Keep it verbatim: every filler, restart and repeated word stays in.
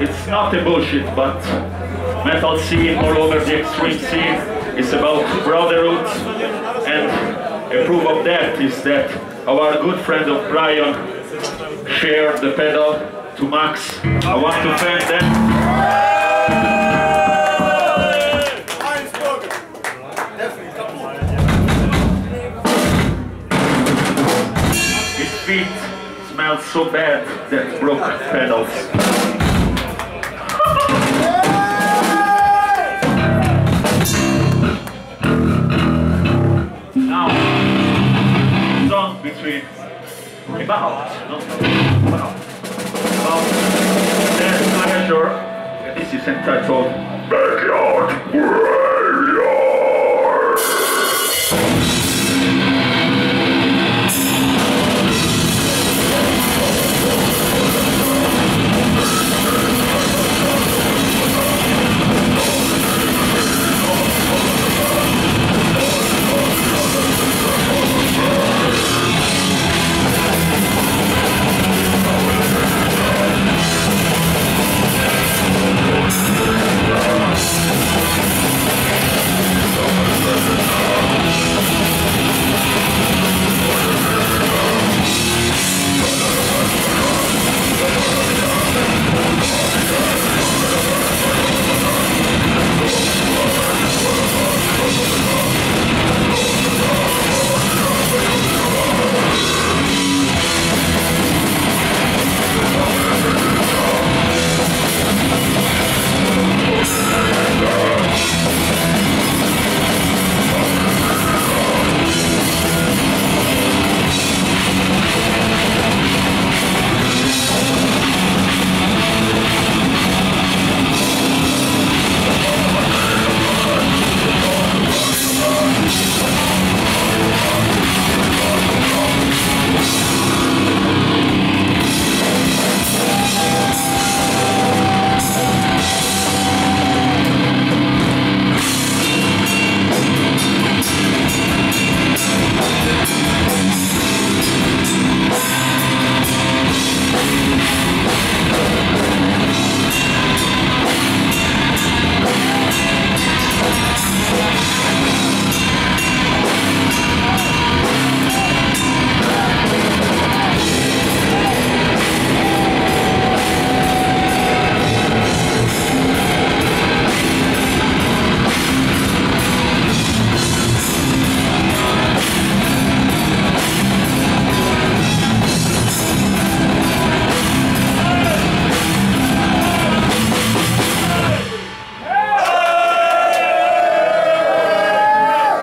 it's not a bullshit, but metal scene all over the extreme scene is about brotherhood, and a proof of that is that our good friend of Brian shared the pedal to Max. I want to thank them. His feet smelled so bad that broke pedals. Now, song between about, not about, about that manager, and this is entitled Backyard World.